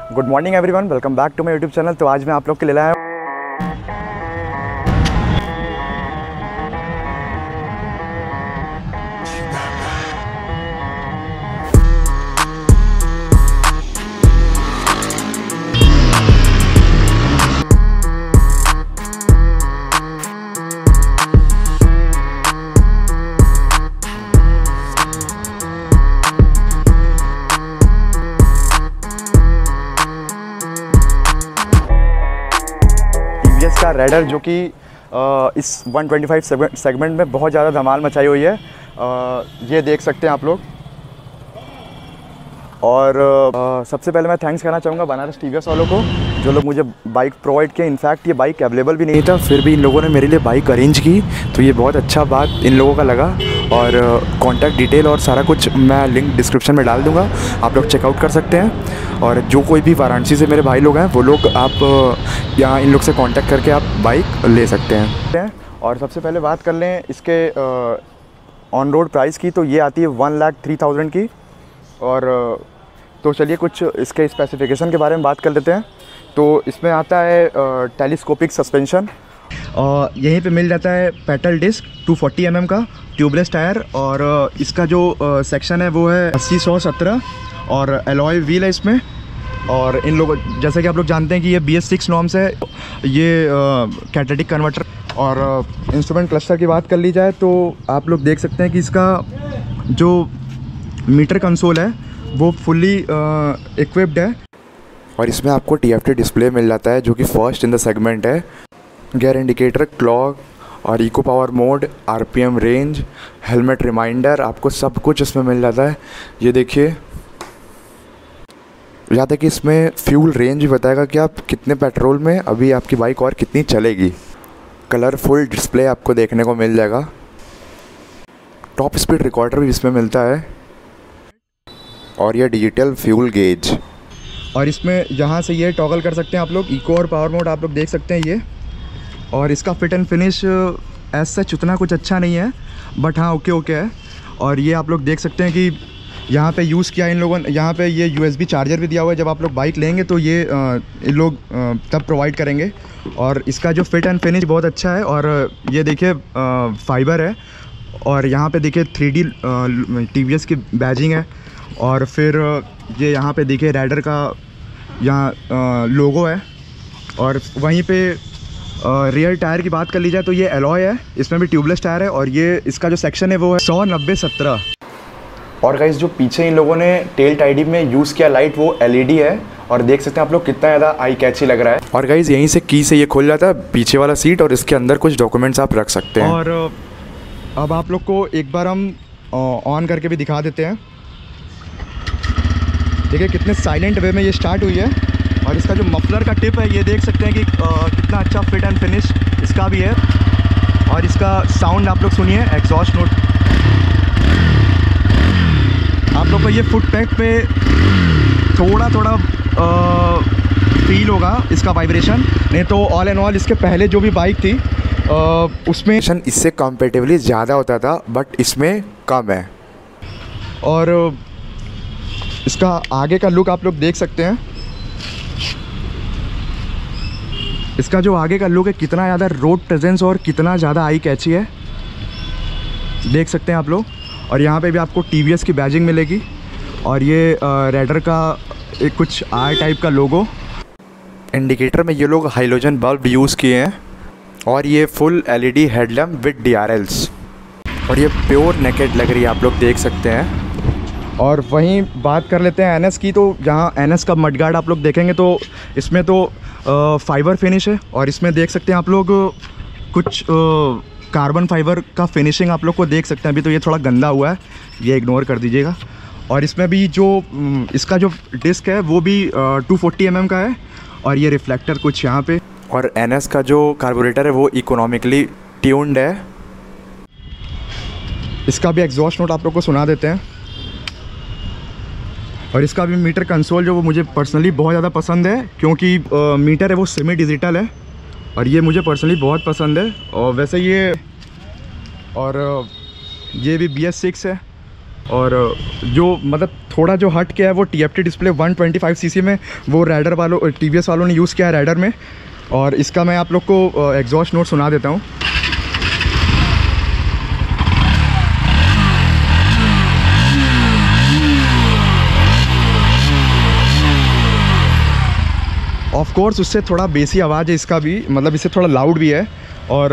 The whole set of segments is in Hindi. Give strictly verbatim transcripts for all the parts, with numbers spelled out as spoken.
Good morning everyone, welcome back to my YouTube channel. तो आज मैं आप लोग के लिए लाया हूँ टीवीएस का रेडर, जो कि इस वन ट्वेंटी फाइव सेगमेंट में बहुत ज़्यादा धमाल मचाई हुई है। ये देख सकते हैं आप लोग। और uh, सबसे पहले मैं थैंक्स करना चाहूँगा बनारस टीवीएस वालों को, जो लोग मुझे बाइक प्रोवाइड किए। इनफैक्ट ये बाइक अवेलेबल भी नहीं था, फिर भी इन लोगों ने मेरे लिए बाइक अरेंज की, तो ये बहुत अच्छा बात इन लोगों का लगा। और कॉन्टैक्ट डिटेल और सारा कुछ मैं लिंक डिस्क्रिप्शन में डाल दूँगा, आप लोग चेकआउट कर सकते हैं। और जो कोई भी वाराणसी से मेरे भाई लोग हैं, वो लोग आप यहाँ इन लोग से कांटेक्ट करके आप बाइक ले सकते हैं। और सबसे पहले बात कर लें इसके ऑन रोड प्राइस की, तो ये आती है वन लाख थ्री थाउजेंड की। और तो चलिए कुछ इसके स्पेसिफिकेशन के बारे में बात कर लेते हैं। तो इसमें आता है टेलीस्कोपिक सस्पेंशन, और यहीं पे मिल जाता है pedal disc two forty M M का ट्यूबलेस टायर। और इसका जो सेक्शन है वो है अस्सी सौ सत्रह, और एलॉय व्हील है इसमें। और इन लोग, जैसे कि आप लोग जानते हैं कि ये बी एस सिक्स नॉर्म्स है, ये कैटेलिटिक कन्वर्टर। और इंस्ट्रूमेंट क्लस्टर की बात कर ली जाए तो आप लोग देख सकते हैं कि इसका जो मीटर कंसोल है वो फुल्ली इक्विप्ड है। और इसमें आपको टी एफ टी डिस्प्ले मिल जाता है, जो कि फर्स्ट इन द सेगमेंट है। गियर इंडिकेटर, क्लॉक और eco power mode, R P M range, helmet reminder, आपको सब कुछ इसमें मिल जाता है। ये देखिए, याद है कि इसमें फ्यूल रेंज भी बताएगा कि आप कितने पेट्रोल में अभी आपकी बाइक और कितनी चलेगी। कलरफुल डिस्प्ले आपको देखने को मिल जाएगा। टॉप स्पीड रिकॉर्डर भी इसमें मिलता है, और ये डिजिटल फ्यूल गेज। और इसमें यहाँ से ये टॉगल कर सकते हैं आप लोग, इको और पावर मोड आप लोग देख सकते हैं ये। और इसका fit and finish as such उतना कुछ अच्छा नहीं है, बट हाँ ओके ओके है। और ये आप लोग देख सकते हैं कि यहाँ पे यूज़ किया इन लोगों ने, यहाँ पे ये यूएसबी चार्जर भी दिया हुआ है। जब आप लोग बाइक लेंगे तो ये इन लोग तब प्रोवाइड करेंगे। और इसका जो फिट एंड फिनिश बहुत अच्छा है। और ये देखिए फाइबर है, और यहाँ पे देखिए थ्री डी टीवीएस की बैजिंग है। और फिर ये यहाँ पे देखिए राइडर का यहाँ लोगो है। और वहीं पे रियर टायर की बात कर ली जाए तो ये एलॉय है, इसमें भी ट्यूबलेस टायर है। और ये इसका जो सेक्शन है वो है सौ नब्बे सत्रह। और गाइस, जो पीछे इन लोगों ने टेल टाइडी में यूज़ किया लाइट, वो एल ई डी है। और देख सकते हैं आप लोग कितना ज़्यादा आई कैची लग रहा है। और गाइस, यहीं से की से ये खुल जाता है पीछे वाला सीट, और इसके अंदर कुछ डॉक्यूमेंट्स आप रख सकते हैं। और अब आप लोग को एक बार हम ऑन करके भी दिखा देते हैं। देखिए कितने साइलेंट वे में ये स्टार्ट हुई है। और इसका जो मफलर का टिप है, ये देख सकते हैं कि आ, कितना अच्छा फिट एंड फिनिश इसका भी है। और इसका साउंड आप लोग सुनिए, एग्जॉस्ट नोट। आप लोग को ये फुट पैक पे थोड़ा थोड़ा आ, फील होगा इसका वाइब्रेशन, नहीं तो ऑल एंड ऑल इसके पहले जो भी बाइक थी आ, उसमें इससे कंपेरेटिवली ज़्यादा होता था, बट इसमें कम है। और इसका आगे का लुक आप लोग देख सकते हैं। इसका जो आगे का लुक है, कितना ज़्यादा रोड प्रेजेंस और कितना ज़्यादा आई कैची है, देख सकते हैं आप लोग। और यहाँ पे भी आपको टीवीएस की बैजिंग मिलेगी। और ये राइडर का एक कुछ आर टाइप का लोगो। इंडिकेटर में ये लोग हाइलोजन बल्ब यूज़ किए हैं। और ये full LED headlamp with D R Ls. और ये प्योर नेकेड लग रही है, आप लोग देख सकते हैं। और वहीं बात कर लेते हैं एनएस की, तो जहाँ एनएस का मडगार्ड आप लोग देखेंगे तो इसमें तो फाइबर फिनिश है। और इसमें देख सकते हैं आप लोग कुछ कार्बन फाइबर का फिनिशिंग आप लोग को देख सकते हैं। अभी तो ये थोड़ा गंदा हुआ है, ये इग्नोर कर दीजिएगा। और इसमें भी जो इसका जो डिस्क है वो भी टू फोर्टी एम एम का है। और ये रिफ्लेक्टर कुछ यहाँ पे। और एनएस का जो कार्बोरेटर है वो इकोनॉमिकली ट्यून्ड है। इसका भी एग्जॉस्ट नोट आप लोग को सुना देते हैं। और इसका भी मीटर कंसोल जो वो मुझे पर्सनली बहुत ज़्यादा पसंद है, क्योंकि आ, मीटर है वो सेमी डिजिटल है। और ये मुझे पर्सनली बहुत पसंद है। और वैसे ये और ये भी बी एस सिक्स है। और जो मतलब थोड़ा जो हट के है वो T F T display one twenty five C C में वो राइडर वालों टी वी एस वालों ने यूज़ किया है राइडर में। और इसका मैं आप लोग को एग्जॉस्ट नोट सुना देता हूँ। ऑफ कोर्स उससे थोड़ा बेसी आवाज़ है इसका भी, मतलब इससे थोड़ा लाउड भी है। और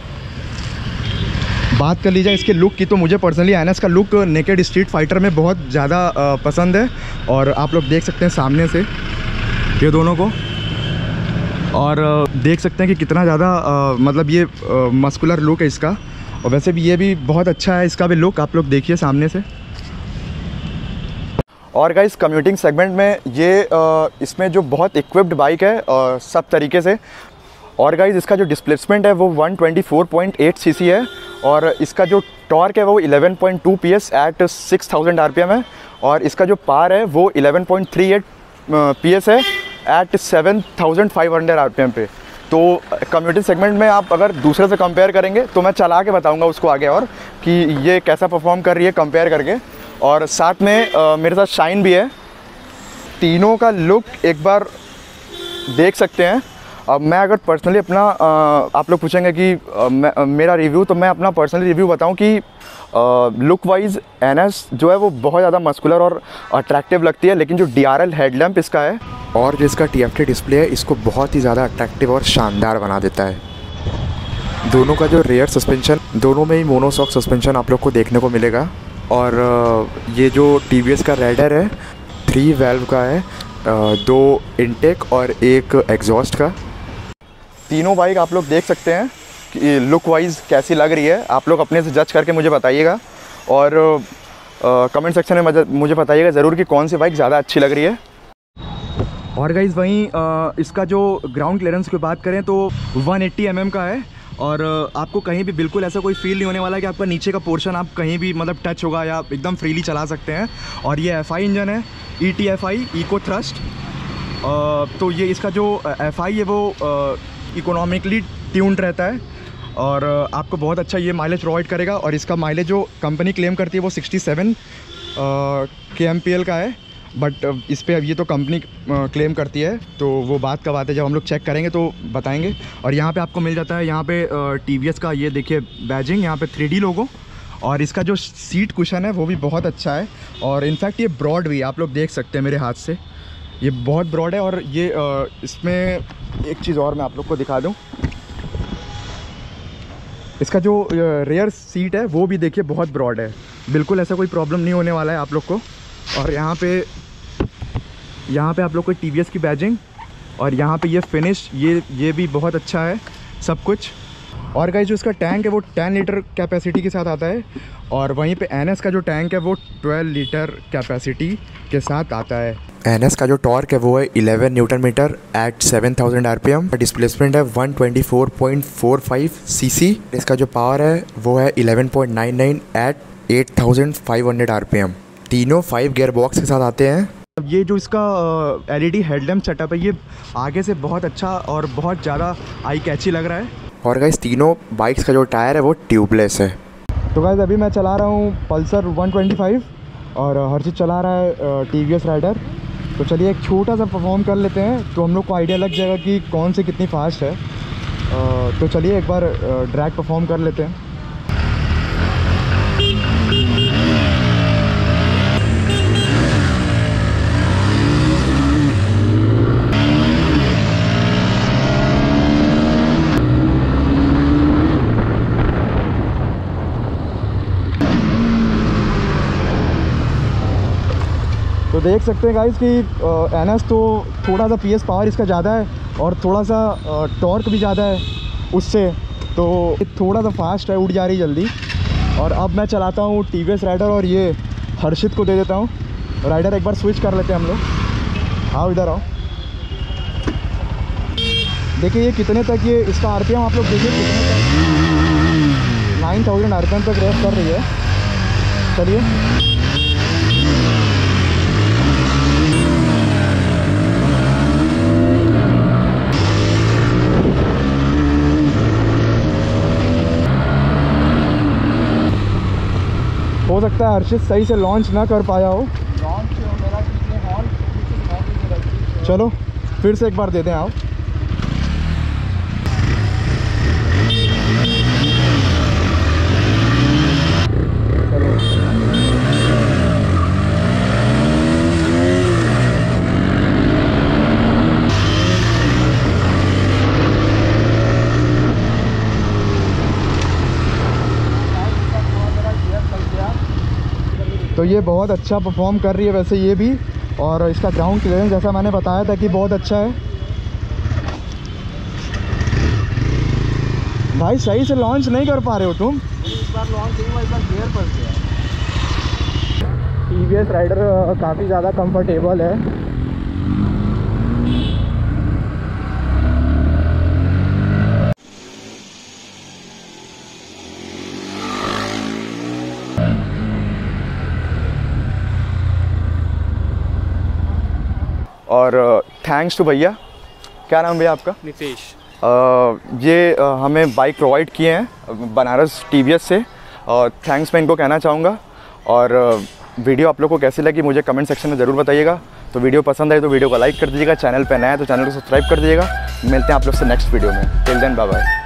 बात कर ली जाए इसके लुक की तो मुझे पर्सनली एन एस का लुक नेकेड स्ट्रीट फाइटर में बहुत ज़्यादा पसंद है। और आप लोग देख सकते हैं सामने से ये दोनों को, और देख सकते हैं कि कितना ज़्यादा मतलब ये मस्कुलर लुक है इसका। और वैसे भी ये भी बहुत अच्छा है इसका भी लुक, आप लोग देखिए सामने से। और गाइस कम्यूटिंग सेगमेंट में ये इसमें जो बहुत इक्विप्ड बाइक है सब तरीके से। और गाइस इसका जो डिस्प्लेसमेंट है वो one twenty four point eight CC है और इसका जो टॉर्क है वो eleven point two PS at six thousand RPM है। और इसका जो पावर है वो eleven point three eight PS है at seven thousand five hundred RPM पे। तो कम्यूटिंग सेगमेंट में आप अगर दूसरे से कंपेयर करेंगे तो मैं चला के बताऊंगा उसको आगे और कि ये कैसा परफॉर्म कर रही है कंपेयर करके। और साथ में आ, मेरे साथ शाइन भी है। तीनों का लुक एक बार देख सकते हैं। अब मैं अगर पर्सनली अपना आ, आप लोग पूछेंगे कि आ, मैं, मेरा रिव्यू, तो मैं अपना पर्सनली रिव्यू बताऊं कि लुक वाइज एन एस जो है वो बहुत ज़्यादा मस्कुलर और अट्रैक्टिव लगती है। लेकिन जो डी आर एल हेडलैम्प इसका है और जो इसका टी एफ टी डिस्प्ले है इसको बहुत ही ज़्यादा अट्रैक्टिव और शानदार बना देता है। दोनों का जो रेयर सस्पेंशन, दोनों में ही मोनोसॉक सस्पेंशन आप लोग को देखने को मिलेगा। और ये जो टी वी एस का राइडर है थ्री वेल्व का है, दो इनटेक और एक एग्जॉस्ट का। तीनों बाइक आप लोग देख सकते हैं कि लुक वाइज कैसी लग रही है। आप लोग अपने से जज करके मुझे बताइएगा और कमेंट सेक्शन में मुझे मुझे बताइएगा ज़रूर कि कौन सी बाइक ज़्यादा अच्छी लग रही है। और गाइज़ वहीं इसका जो ग्राउंड क्लियरेंस की बात करें तो वन एट्टी एम एम का है और आपको कहीं भी बिल्कुल ऐसा कोई फील नहीं होने वाला है कि आपका नीचे का पोर्शन आप कहीं भी मतलब टच होगा या एकदम फ्रीली चला सकते हैं। और ये एफ आई इंजन है, E T F I eco thrust. तो ये इसका जो एफ आई है वो इकोनॉमिकली ट्यून्ड रहता है और आपको बहुत अच्छा ये माइलेज प्रोवाइड करेगा। और इसका माइलेज जो कंपनी क्लेम करती है वो sixty seven K M P L का है, बट इस पर अब ये तो कंपनी क्लेम करती है, तो वो बात का बात है, जब हम लोग चेक करेंगे तो बताएंगे। और यहाँ पे आपको मिल जाता है यहाँ पे टी वी एस का ये देखिए बैजिंग, यहाँ पे थ्री डी लोगो। और इसका जो सीट कुशन है वो भी बहुत अच्छा है और इनफैक्ट ये ब्रॉड भी, आप लोग देख सकते हैं मेरे हाथ से, ये बहुत ब्रॉड है। और ये इसमें एक चीज़ और मैं आप लोग को दिखा दूँ, इसका जो रेयर सीट है वो भी देखिए बहुत ब्रॉड है, बिल्कुल ऐसा कोई प्रॉब्लम नहीं होने वाला है आप लोग को। और यहाँ पे यहाँ पे आप लोग को टी वी एस की बैजिंग और यहाँ पे ये फिनिश, ये ये भी बहुत अच्छा है सब कुछ। और गाइस जो इसका टैंक है वो टेन लीटर कैपेसिटी के साथ आता है और वहीं पे एन एस का जो टैंक है वो ट्वेल्व लीटर कैपेसिटी के साथ आता है। एन एस का जो टॉर्क है वो है eleven newton metre at seven thousand RPM. Displacement है one twenty four point four five CC. इसका जो पावर है वो है eleven point nine nine at eight thousand five hundred RPM. तीनों फाइव गियर बॉक्स के साथ आते हैं। ये जो इसका L E D headlamp setup है ये आगे से बहुत अच्छा और बहुत ज़्यादा आई कैची लग रहा है। और गाइस तीनों बाइक्स का जो टायर है वो ट्यूबलेस है। तो गाइस अभी मैं चला रहा हूँ पल्सर वन ट्वेंटी फाइव और हर्षित चला रहा है टी वी एस राइडर। तो चलिए एक छोटा सा परफॉर्म कर लेते हैं तो हम लोग को आइडिया लग जाएगा कि कौन से कितनी फास्ट है। तो चलिए एक बार ड्रैग परफॉर्म कर लेते हैं। तो देख सकते हैं गाइस कि एन एस तो थोड़ा सा पी एस पावर इसका ज़्यादा है और थोड़ा सा टॉर्क भी ज़्यादा है उससे, तो थोड़ा सा फास्ट है, उड़ जा रही जल्दी। और अब मैं चलाता हूँ टी वी एस राइडर और ये हर्षित को दे देता हूँ राइडर। एक बार स्विच कर लेते हैं हम लोग। आओ इधर आओ, देखिए ये कितने तक, ये इसका आर पी एम आप लोग देखिए कितने तक, nine thousand R P M तक रेस कर रही है। चलिए हो सकता है हर्षित सही से लॉन्च ना कर पाया हो। लॉन्च मेरा कितने हॉल। चलो फिर से एक बार दे दें आप। तो ये बहुत अच्छा परफॉर्म कर रही है वैसे ये भी, और इसका ग्राउंड क्लियरेंस जैसा मैंने बताया था कि बहुत अच्छा है। भाई सही से लॉन्च नहीं कर पा रहे हो तुम। इस बार लॉन्च हुआ, इस बार गियर फंस गया। टी वी एस राइडर काफ़ी ज़्यादा कंफर्टेबल है। और थैंक्स टू भैया, क्या नाम भैया आपका? नितेश। uh, ये uh, हमें बाइक प्रोवाइड किए हैं बनारस टी वी एस से, और थैंक्स मैं इनको कहना चाहूँगा। और uh, वीडियो आप लोग को कैसी लगी मुझे कमेंट सेक्शन में ज़रूर बताइएगा। तो वीडियो पसंद आए तो वीडियो को लाइक कर दीजिएगा, चैनल पे नया है तो चैनल को सब्सक्राइब कर दीजिएगा। मिलते हैं आप लोग से नेक्स्ट वीडियो में। Till then bye bye.